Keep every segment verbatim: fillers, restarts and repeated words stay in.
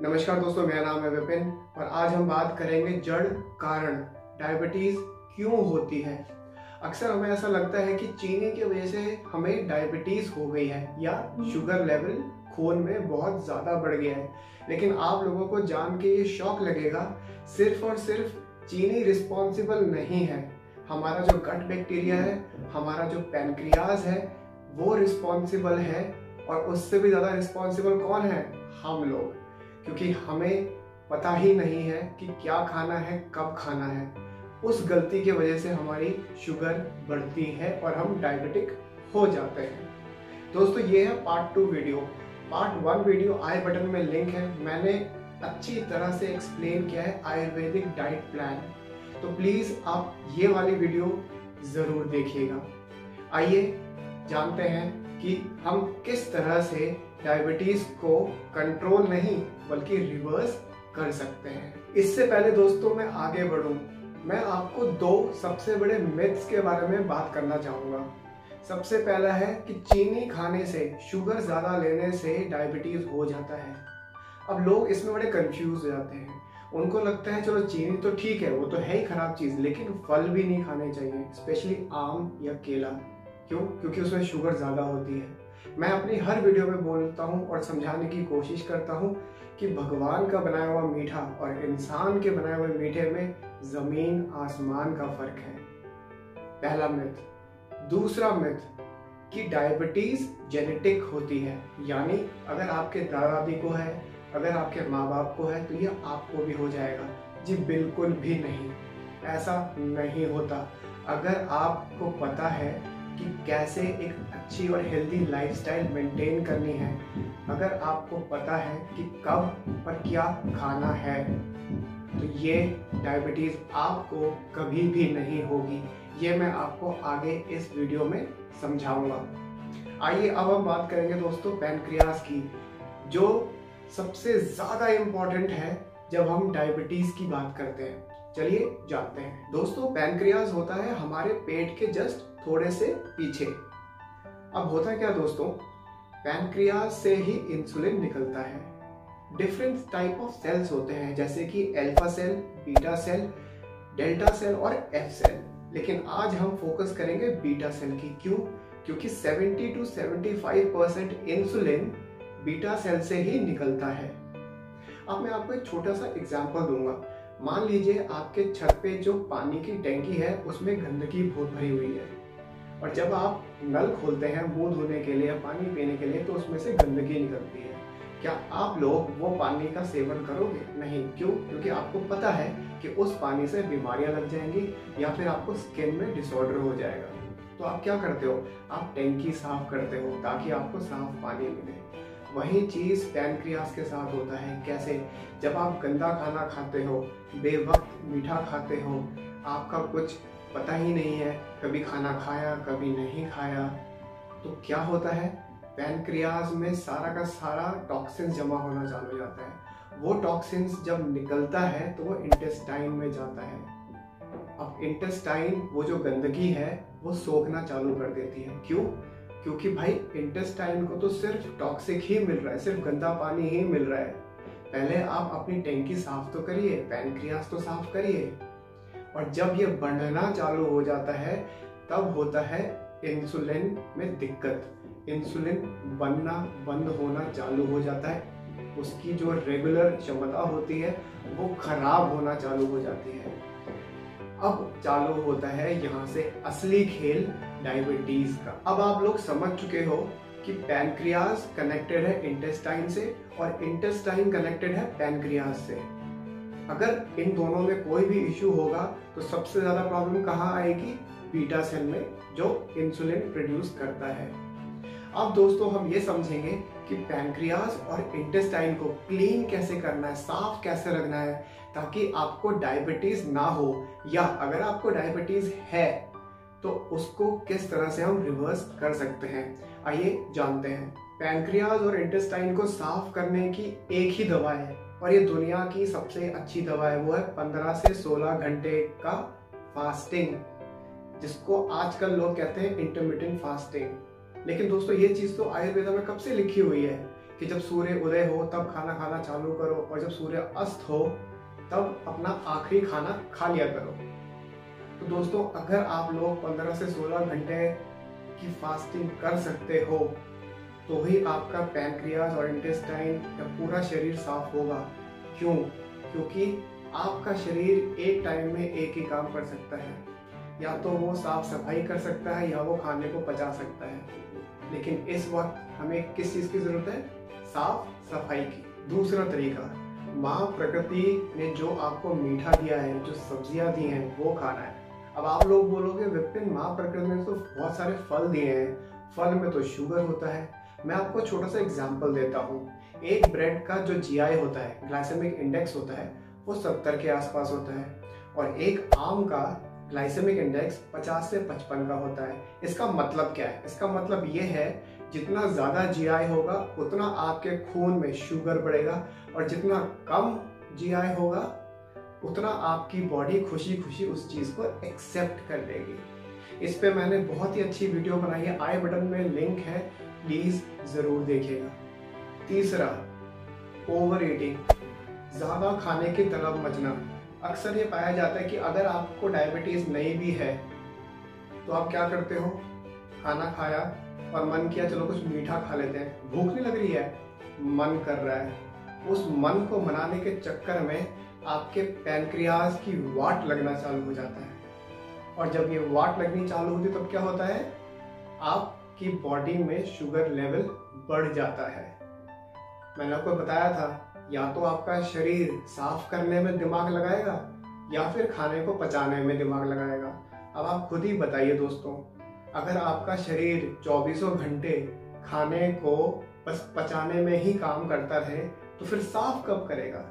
नमस्कार दोस्तों, मेरा नाम है विपिन और आज हम बात करेंगे जड़ कारण डायबिटीज क्यों होती है। अक्सर हमें ऐसा लगता है कि चीनी की वजह से हमें डायबिटीज हो गई है या शुगर लेवल खून में बहुत ज़्यादा बढ़ गया है, लेकिन आप लोगों को जान के ये शौक लगेगा, सिर्फ और सिर्फ चीनी रिस्पॉन्सिबल नहीं है। हमारा जो गट बैक्टीरिया है, हमारा जो पैनक्रियाज है, वो रिस्पॉन्सिबल है। और उससे भी ज़्यादा रिस्पॉन्सिबल कौन है? हम लोग, क्योंकि हमें पता ही नहीं है कि क्या खाना है, कब खाना है। उस गलती की वजह से हमारी शुगर बढ़ती है और हम डायबिटिक हो जाते हैं। दोस्तों, ये है part two video. Part one video I button में लिंक है, मैंने अच्छी तरह से एक्सप्लेन किया है आयुर्वेदिक डाइट प्लान, तो प्लीज़ आप ये वाली वीडियो ज़रूर देखिएगा। आइए जानते हैं कि हम किस तरह से डायबिटीज को कंट्रोल नहीं बल्कि रिवर्स कर सकते हैं। इससे पहले दोस्तों मैं आगे बढ़ूं, मैं आपको दो सबसे बड़े मिथ्स के बारे में बात करना चाहूँगा। सबसे पहला है कि चीनी खाने से, शुगर ज़्यादा लेने से डायबिटीज़ हो जाता है। अब लोग इसमें बड़े कंफ्यूज हो जाते हैं, उनको लगता है चलो चीनी तो ठीक है, वो तो है ही खराब चीज़, लेकिन फल भी नहीं खाने चाहिए, स्पेशली आम या केला। क्यों? क्योंकि उसमें शुगर ज़्यादा होती है। मैं अपनी हर वीडियो में बोलता हूँ और समझाने की कोशिश करता हूँ कि भगवान का बनाया हुआ मीठा और इंसान के बनाए हुए मीठे में जमीन आसमान का फर्क है। पहला मिथ। दूसरा मिथ कि डायबिटीज जेनेटिक होती है, यानी अगर आपके दादा दादी को है, अगर आपके माँ बाप को है, तो ये आपको भी हो जाएगा। जी बिल्कुल भी नहीं, ऐसा नहीं होता। अगर आपको पता है कि कैसे एक अच्छी और हेल्दी लाइफस्टाइल मेंटेन करनी है, अगर आपको पता है कि कब और क्या खाना है, तो ये डायबिटीज आपको कभी भी नहीं होगी। ये मैं आपको आगे इस वीडियो में समझाऊंगा। आइए अब हम बात करेंगे दोस्तों पैनक्रियाज की, जो सबसे ज़्यादा इम्पोर्टेंट है जब हम डायबिटीज की बात करते हैं। चलिए जानते हैं। दोस्तों, पैनक्रियाज होता है हमारे पेट के जस्ट थोड़े से पीछे। अब होता क्या दोस्तों, पैनक्रियाज से ही इंसुलिन निकलता है। डिफरेंट टाइप ऑफ सेल्स होते हैं, जैसे कि alpha cell, beta cell, delta cell और एफ सेल, लेकिन आज हम फोकस करेंगे बीटा सेल की। क्यों? क्योंकि seventy to seventy five percent insulin beta cell से ही निकलता है। अब मैं आपको एक छोटा सा एग्जांपल दूंगा। मान लीजिए आपके छत पे जो पानी की टैंकी है उसमें गंदगी बहुत भरी हुई है, और जब आप नल खोलते हैं मुंह धोने के लिए या पानी पीने के लिए, तो उसमें से गंदगी निकलती है। क्या आप लोग वो पानी का सेवन करोगे? नहीं। क्यों? क्योंकि आपको पता है कि उस पानी से बीमारियां लग जाएंगी या फिर आपको स्किन में डिसऑर्डर हो जाएगा। तो आप क्या करते हो? आप टैंकी साफ करते हो ताकि आपको साफ पानी मिले। वही चीज़ पैनक्रियाज के साथ होता है। कैसे? जब आप गंदा खाना खाते हो, बेवक्त मीठा खाते हो, आपका कुछ पता ही नहीं है, कभी खाना खाया कभी नहीं खाया, तो क्या होता है, पैनक्रियाज में सारा का सारा टॉक्सिन्स जमा होना चालू हो जाता है। वो टॉक्सिन्स जब निकलता है तो वो इंटेस्टाइन में जाता है। अब इंटेस्टाइन, वो जो गंदगी है, वो सोखना चालू कर देती है। क्यों? क्योंकि भाई इंटेस्टाइन को तो सिर्फ टॉक्सिक ही मिल रहा है, सिर्फ गंदा पानी ही मिल रहा है। पहले आप अपनी टैंकी साफ तो करिए, पैनक्रियाज तो साफ करिए। और जब ये बढ़ना चालू हो जाता है तब होता है इंसुलिन में दिक्कत। इंसुलिन बनना बंद होना चालू हो जाता है, उसकी जो रेगुलर क्षमता होती है वो खराब होना चालू हो जाती है। अब चालू होता है यहाँ से असली खेल डायबिटीज का। अब आप लोग समझ चुके हो कि पैनक्रियाज कनेक्टेड है इंटेस्टाइन से और इंटेस्टाइन कनेक्टेड है पैनक्रियाज से। अगर इन दोनों में कोई भी इश्यू होगा तो सबसे ज्यादा प्रॉब्लम कहाँ आएगी? बीटा सेल में, जो इंसुलिन प्रोड्यूस करता है। अब दोस्तों हम ये समझेंगे कि पैनक्रियाज और इंटेस्टाइन को क्लीन कैसे करना है, साफ कैसे रखना है, ताकि आपको डायबिटीज ना हो, या अगर आपको डायबिटीज है तो उसको किस तरह से हम रिवर्स कर सकते हैं। आइए जानते हैं। पैनक्रियाज और इंटेस्टाइन को साफ करने की एक ही दवा है, और ये दुनिया की सबसे अच्छी दवा है, वो है पंद्रह से सोलह घंटे का फास्टिंग, जिसको आजकल लोग कहते हैं इंटरमिटेंट फास्टिंग। लेकिन दोस्तों ये चीज तो आयुर्वेदा में कब से लिखी हुई है कि जब सूर्य उदय हो तब खाना खाना चालू करो और जब सूर्य अस्त हो तब अपना आखिरी खाना खा लिया करो। तो दोस्तों, अगर आप लोग पंद्रह से सोलह घंटे की फास्टिंग कर सकते हो तो ही आपका पैनक्रियाज और इंटेस्टाइन या पूरा शरीर साफ होगा। क्यों? क्योंकि आपका शरीर एक टाइम में एक ही काम कर सकता है, या तो वो साफ सफाई कर सकता है या वो खाने को पचा सकता है। लेकिन इस वक्त हमें किस चीज़ की ज़रूरत है? साफ सफाई की। दूसरा तरीका, माँ प्रकृति ने जो आपको मीठा दिया है, जो सब्जियां दी हैं, वो खाना है। अब आप लोग बोलोगे विपिन, माँ प्रकृति ने तो बहुत सारे फल दिए हैं, फल में तो शुगर होता है। मैं आपको छोटा सा एग्जाम्पल देता हूँ। एक ब्रेड का जो जी आई होता है, ग्लाइसेमिक इंडेक्स होता है, वो सत्तर के आसपास होता है, और एक आम का ग्लाइसेमिक इंडेक्स पचास से पचपन का होता है। इसका मतलब क्या है? इसका मतलब ये है, जितना ज़्यादा जी आई होगा उतना आपके खून में शुगर बढ़ेगा, और जितना कम जी आई होगा उतना आपकी बॉडी खुशी खुशी उस चीज़ को एक्सेप्ट कर लेगी। इस पे मैंने बहुत ही अच्छी वीडियो बनाई है, आई बटन में लिंक है, प्लीज़ ज़रूर देखिएगा। तीसरा, ओवर ईटिंग, ज़्यादा खाने की तलब मचना। अक्सर ये पाया जाता है कि अगर आपको डायबिटीज़ नहीं भी है तो आप क्या करते हो? खाना खाया और मन किया चलो कुछ मीठा खा लेते हैं, भूख नहीं लग रही है, मन कर रहा है। उस मन को मनाने के चक्कर में आपके पैनक्रियाज की वाट लगना चालू हो जाता है, और जब ये वाट लगनी चालू होती तब क्या होता है? आपकी बॉडी में शुगर लेवल बढ़ जाता है। मैंने आपको बताया था, या तो आपका शरीर साफ करने में दिमाग लगाएगा या फिर खाने को पचाने में दिमाग लगाएगा। अब आप खुद ही बताइए दोस्तों, अगर आपका शरीर चौबीसों घंटे खाने को बस पचाने में ही काम करता रहे तो फिर साफ कब करेगा?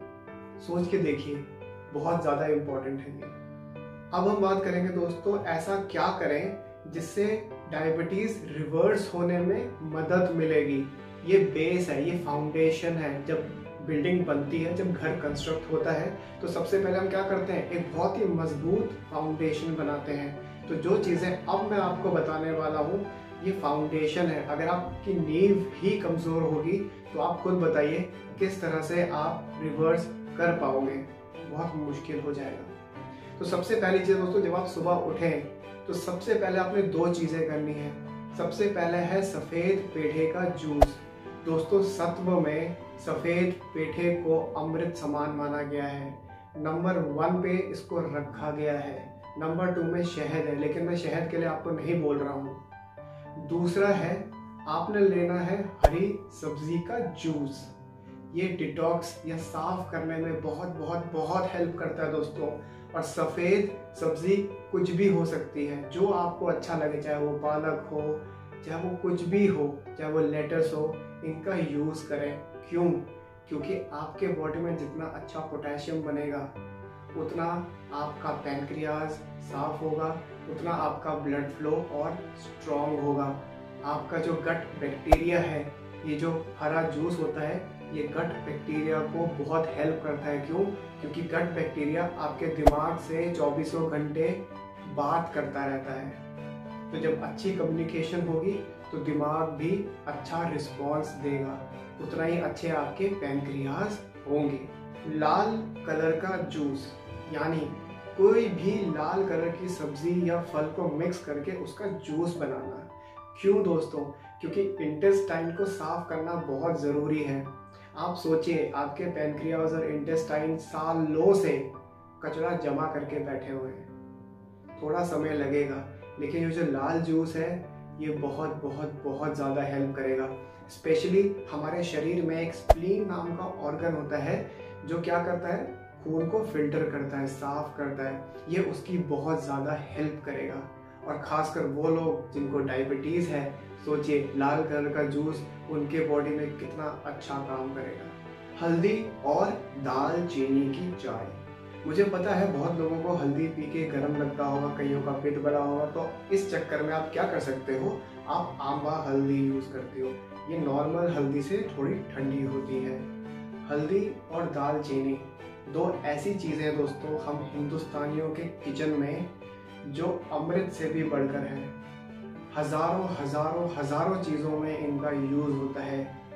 सोच के देखिए, बहुत ज़्यादा इम्पोर्टेंट है ये। अब हम बात करेंगे दोस्तों, ऐसा क्या करें जिससे डायबिटीज़ रिवर्स होने में मदद मिलेगी। ये बेस है, ये फाउंडेशन है। जब बिल्डिंग बनती है, जब घर कंस्ट्रक्ट होता है, तो सबसे पहले हम क्या करते हैं? एक बहुत ही मजबूत फाउंडेशन बनाते हैं। तो जो चीज़ें अब मैं आपको बताने वाला हूँ, ये फाउंडेशन है। अगर आपकी नींव ही कमज़ोर होगी तो आप खुद बताइए किस तरह से आप रिवर्स कर पाओगे? बहुत मुश्किल हो जाएगा। तो सबसे पहली चीज़ दोस्तों, जब आप सुबह उठें तो सबसे पहले आपने दो चीज़ें करनी है। सबसे पहले है सफ़ेद पेठे का जूस। दोस्तों, सत्व में सफ़ेद पेठे को अमृत समान माना गया है। नंबर वन पे इसको रखा गया है। नंबर टू में शहद है, लेकिन मैं शहद के लिए आपको नहीं बोल रहा हूँ। दूसरा है, आपने लेना है हरी सब्जी का जूस। ये डिटॉक्स या साफ करने में बहुत बहुत बहुत हेल्प करता है दोस्तों। और सफ़ेद सब्जी कुछ भी हो सकती है, जो आपको अच्छा लगे, चाहे वो पालक हो, चाहे वो कुछ भी हो, चाहे वो लेटस हो, इनका यूज़ करें। क्यों? क्योंकि आपके बॉडी में जितना अच्छा पोटेशियम बनेगा उतना आपका पैनक्रियाज साफ होगा, उतना आपका ब्लड फ्लो और स्ट्रॉन्ग होगा। आपका जो गट बैक्टीरिया है, ये जो हरा जूस होता है, ये गट बैक्टीरिया को बहुत हेल्प करता है। क्यों? क्योंकि गट बैक्टीरिया आपके दिमाग से चौबीसों घंटे बात करता रहता है। तो जब अच्छी कम्युनिकेशन होगी तो दिमाग भी अच्छा रिस्पॉन्स देगा, उतना ही अच्छे आपके पैनक्रियाज होंगे। लाल कलर का जूस, यानी कोई भी लाल कलर की सब्जी या फल को मिक्स करके उसका जूस बनाना। क्यों दोस्तों? क्योंकि इंटेस्टाइन को साफ करना बहुत ज़रूरी है। आप सोचिए, आपके पैनक्रियाज और इंटेस्टाइन सालों से कचरा जमा करके बैठे हुए हैं। थोड़ा समय लगेगा, लेकिन ये जो लाल जूस है ये बहुत बहुत बहुत ज़्यादा हेल्प करेगा। स्पेशली हमारे शरीर में एक स्प्लीन नाम का ऑर्गन होता है जो क्या करता है? खून को फिल्टर करता है, साफ करता है। ये उसकी बहुत ज़्यादा हेल्प करेगा। और ख़ासकर वो लोग जिनको डायबिटीज़ है, सोचिए लाल कलर का जूस उनके बॉडी में कितना अच्छा काम करेगा। हल्दी और दालचीनी की चाय। मुझे पता है बहुत लोगों को हल्दी पी के गर्म लगता होगा, कईयों का पेट बड़ा होगा, तो इस चक्कर में आप क्या कर सकते हो? आप आंबा हल्दी यूज़ करते हो। ये नॉर्मल हल्दी से थोड़ी ठंडी होती है। हल्दी और दालचीनी दो ऐसी चीज़ें हैं दोस्तों, हम हिंदुस्तानियों के किचन में जो अमृत से भी बढ़कर है। हज़ारों हज़ारों हज़ारों चीज़ों में इनका यूज़ होता है।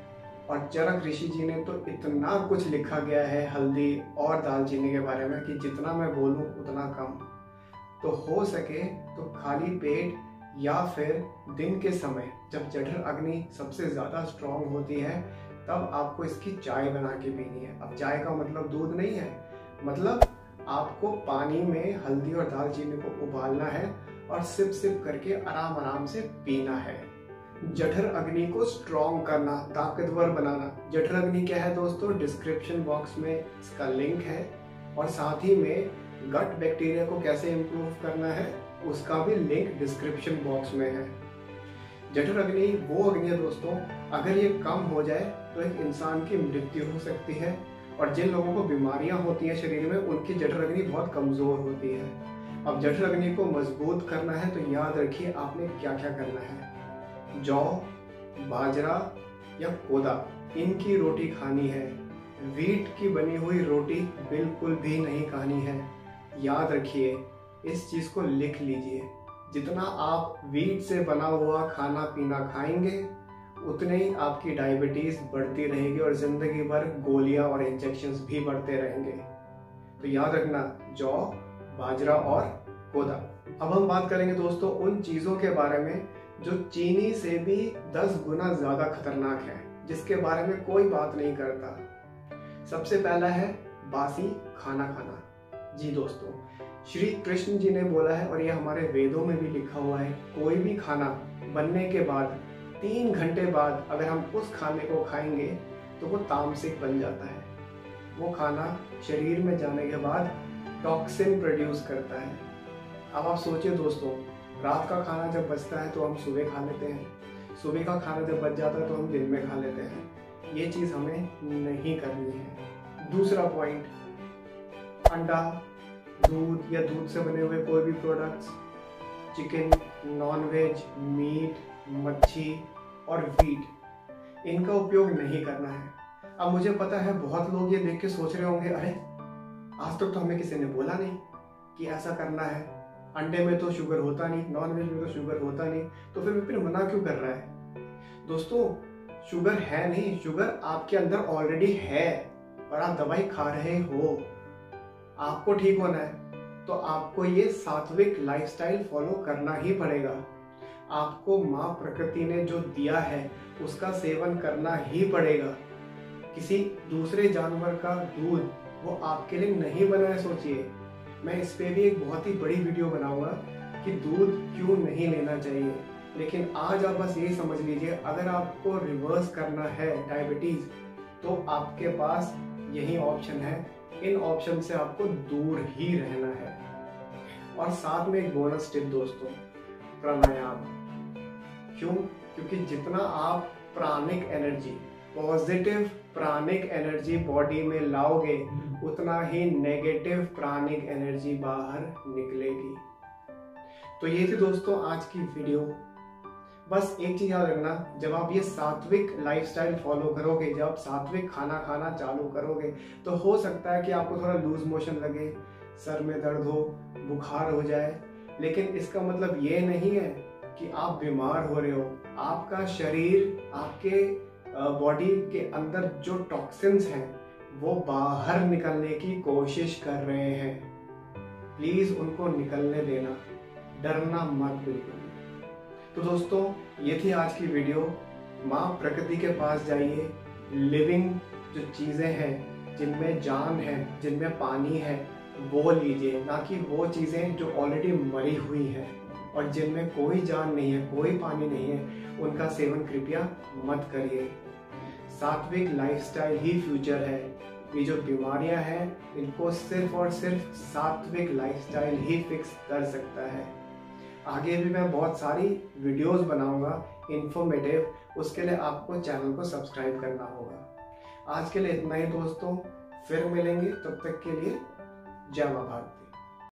और चरक ऋषि जी ने तो इतना कुछ लिखा गया है हल्दी और दालचीनी के बारे में कि जितना मैं बोलूं उतना कम। तो हो सके तो खाली पेट या फिर दिन के समय जब जठर अग्नि सबसे ज़्यादा स्ट्रांग होती है तब आपको इसकी चाय बना के पीनी है। अब चाय का मतलब दूध नहीं है, मतलब आपको पानी में हल्दी और दालचीनी को उबालना है और सिप सिप करके आराम आराम से पीना है। जठर अग्नि को स्ट्रॉन्ग करना, ताकतवर बनाना। जठर अग्नि क्या है दोस्तों, डिस्क्रिप्शन बॉक्स में इसका लिंक है, और साथ ही में गट बैक्टीरिया को कैसे इम्प्रूव करना है उसका भी लिंक डिस्क्रिप्शन बॉक्स में है। जठर अग्नि वो अग्नि है दोस्तों, अगर ये कम हो जाए तो एक इंसान की मृत्यु हो सकती है, और जिन लोगों को बीमारियां होती हैं शरीर में उनकी जठर अग्नि बहुत कमजोर होती है। अब जठर अग्नि को मजबूत करना है तो याद रखिए आपने क्या क्या करना है। जौ, बाजरा या कोदा, इनकी रोटी खानी है। वीट की बनी हुई रोटी बिल्कुल भी नहीं खानी है। याद रखिए, इस चीज को लिख लीजिए। जितना आप वीट से बना हुआ खाना पीना खाएंगे उतने ही आपकी डायबिटीज बढ़ती रहेगी और जिंदगी भर गोलियां और इंजेक्शंस भी बढ़ते रहेंगे। तो याद रखना, जौ, बाजरा और कोदा। अब हम बात करेंगे दोस्तों उन चीजों के बारे में जो चीनी से भी दस गुना ज्यादा खतरनाक है, जिसके बारे में कोई बात नहीं करता। सबसे पहला है बासी खाना खाना। जी दोस्तों, श्री कृष्ण जी ने बोला है और ये हमारे वेदों में भी लिखा हुआ है, कोई भी खाना बनने के बाद तीन घंटे बाद अगर हम उस खाने को खाएंगे तो वो तामसिक बन जाता है। वो खाना शरीर में जाने के बाद टॉक्सिन प्रोड्यूस करता है। अब आप सोचिए दोस्तों, रात का खाना जब बचता है तो हम सुबह खा लेते हैं, सुबह का खाना जब बच जाता है तो हम दिन में खा लेते हैं। ये चीज़ हमें नहीं करनी है। दूसरा पॉइंट, अंडा, दूध या दूध से बने हुए कोई भी प्रोडक्ट्स, चिकन, नॉनवेज, मीट, मच्छी और वीट, इनका उपयोग नहीं करना है। अब मुझे पता है बहुत लोग ये देख के सोच रहे होंगे, अरे आज तक तो, तो हमें किसी ने बोला नहीं कि ऐसा करना है। अंडे में तो शुगर होता नहीं, नॉनवेज में तो शुगर होता नहीं, तो फिर फिर मना क्यों कर रहा है? दोस्तों, शुगर है नहीं, शुगर आपके अंदर ऑलरेडी है और आप दवाई खा रहे हो। आपको ठीक होना है तो आपको ये सात्विक लाइफस्टाइल फॉलो करना ही पड़ेगा। आपको माँ प्रकृति ने जो दिया है उसका सेवन करना ही पड़ेगा। किसी दूसरे जानवर का दूध वो आपके लिए नहीं बना है। सोचिए, मैं इस पे भी एक बहुत ही बड़ी वीडियो बनाऊंगा कि दूध क्यों नहीं लेना चाहिए। लेकिन आज आप बस ये समझ लीजिए, अगर आपको रिवर्स करना है डायबिटीज तो आपके पास यही ऑप्शन है। इन ऑप्शन से आपको दूर ही रहना है। और साथ में एक बोनस टिप दोस्तों, प्राणायाम। क्यों? क्योंकि जितना आप pranic energy, positive pranic energy body में लाओगे उतना ही नेगेटिव प्राणिक एनर्जी बाहर निकलेगी। तो ये थी दोस्तों आज की वीडियो। बस एक चीज याद रखना, जब आप ये सात्विक लाइफस्टाइल फॉलो करोगे, जब आप सात्विक खाना खाना चालू करोगे तो हो सकता है कि आपको थोड़ा लूज मोशन लगे, सर में दर्द हो, बुखार हो जाए, लेकिन इसका मतलब ये नहीं है कि आप बीमार हो रहे हो। आपका शरीर, आपके बॉडी के अंदर जो टॉक्सिन्स हैं वो बाहर निकलने की कोशिश कर रहे हैं। प्लीज उनको निकलने देना, डरना मत बिल्कुल। तो दोस्तों, ये थी आज की वीडियो। माँ प्रकृति के पास जाइए, लिविंग जो चीज़ें हैं, जिनमें जान है, जिनमें पानी है, वो लीजिए, ना कि वो चीज़ें जो ऑलरेडी मरी हुई हैं और जिनमें कोई जान नहीं है, कोई पानी नहीं है, उनका सेवन कृपया मत करिए। सात्विक लाइफस्टाइल ही फ्यूचर है। ये जो बीमारियां हैं इनको सिर्फ और सिर्फ सात्विक लाइफस्टाइल ही फिक्स कर सकता है। आगे भी मैं बहुत सारी वीडियोस बनाऊंगा इंफॉर्मेटिव, उसके लिए आपको चैनल को सब्सक्राइब करना होगा। आज के लिए इतना ही दोस्तों, फिर मिलेंगे, तब तक के लिए जय मां भारत।